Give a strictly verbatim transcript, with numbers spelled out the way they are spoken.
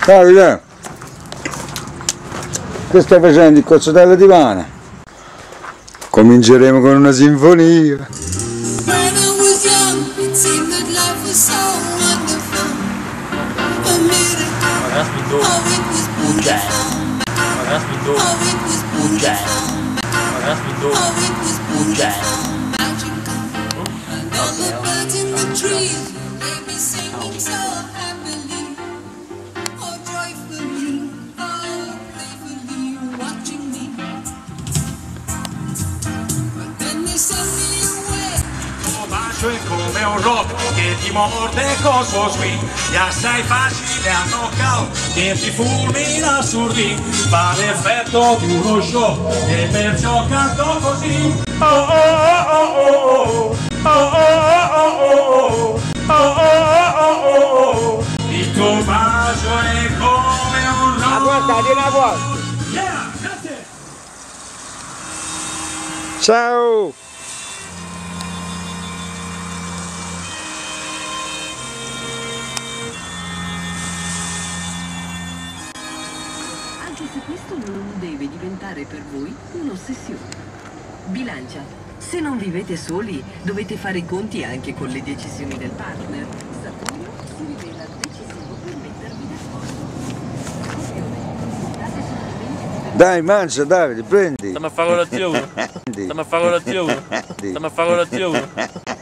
Davide, che stai facendo il cozzotella di pane? Cominceremo con una sinfonia. È come un rock che ti morde col suo swing, gli assai facile a knockout che ti fulmina assurdi, fa l'effetto di uno show e perciò canto così. Oh oh oh oh oh oh oh oh oh oh, il tuo bacio è come un rock. La guarda, di la guarda. Yeah, grazie. Ciao. Anche se questo non deve diventare per voi un'ossessione. Bilancia. Se non vivete soli, dovete fare i conti anche con le decisioni del partner. Saturno si rivela decisivo per mettervi d'accordo. Dai, mangia Davide, prendi. Stiamo a fare colazione. Stiamo a fare colazione. Stiamo a fare colazione.